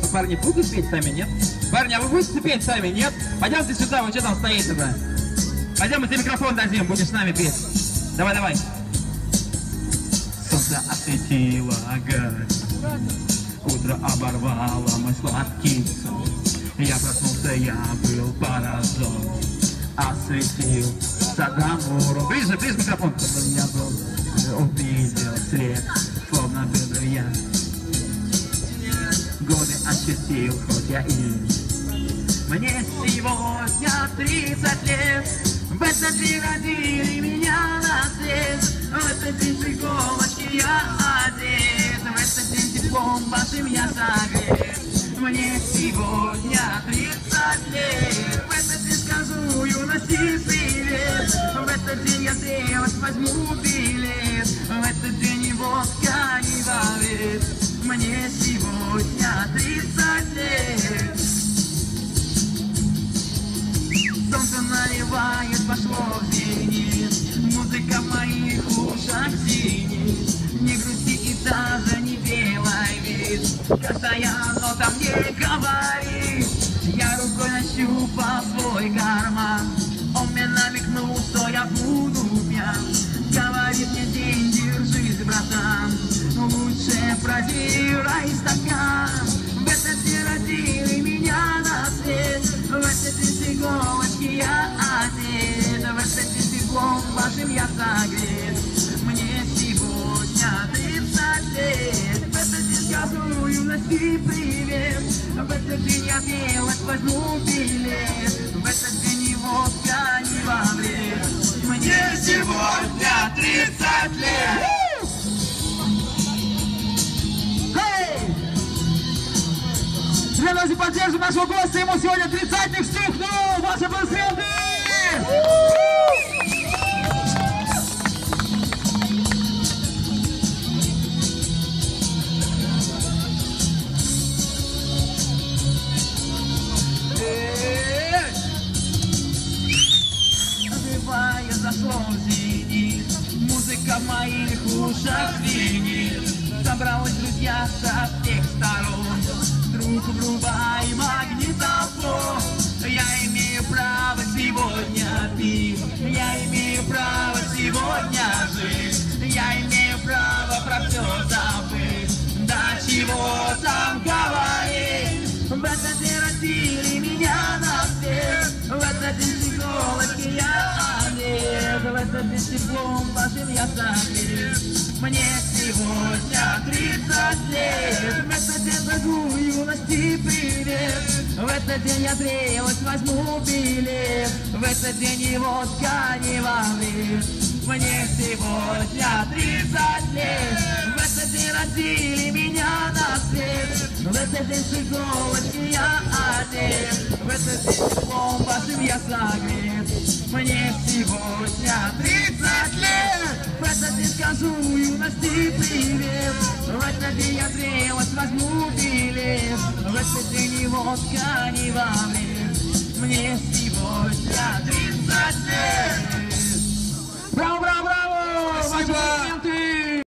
парни будут петь сами, нет? Парни, а вы будете петь сами, нет? Пойдемте сюда, вы что там стоите-то? Пойдем, мы тебе микрофон дадим, будешь с нами петь. Давай, давай. Солнце осветило огонь, утро оборвало мой сладкий сон. Я проснулся, я был поражен, осветил Садамуру. Ближе, ближе микрофон. Я был, увидел свет, словно был бриллиант. Годы ощутил, хоть я и... Мне сегодня 30 лет, в этот день родили меня на свет. В этот день с иголочки я одет, в этот день теплом вашим я согрет. Мне сегодня 30 лет, в этот день скажу юности привет. В этот день я сделать возьму билет, в этот день и водка не варит. Мне сегодня 30 лет. Солнце наливает, пошло в зенит, музыка в моих ушах синит. Не грусти и даже не делай вид, каждая нота мне говорит. Я рукой нащупал свой карман, он мне намекнул, что я буду пьян. Говорит мне день, держись, братан, лучше прозирай стакан. В этот день родили меня на свет, в этот день с иголочки я одет, в этот день теплом вашим я согрет. Мне сегодня 30 лет, в этот день скажу юности привет. В этот день я делать возьму билет, в этот день и водка не во вред. Мне сегодня 30 лет. Давайте поддержим нашего гостя, ему сегодня 30-х стукнул! Ваши аплодисменты! Забывая, зашел в зенит, музыка в моих ушах звенит. Собралась друзья со всех сторон, друг врубай магнитофон. Я имею право сегодня пить, я имею право сегодня жить, я имею право про все забыть. Да чего там говорить, в этот день родили меня на свет, в этот день с иголочки я одет, в этот день теплом вашим я согрет. Мне сегодня 30 лет, в этот день зову юности привет. В этот день я зрелость возьму билет, в этот день и водка не во вред. Мне сегодня 30 лет, в этот день родили меня на свет, в этот день с иголочки я одет, в этот день теплом вашим я согрет. Мне сегодня 30 лет, в этот день скажу юности привет, в этот день я зрелость возьму билет, в этот день и водка не во вред. Мне сегодня 30 лет. Браво, браво, браво! Спасибо. Ваши аплодисменты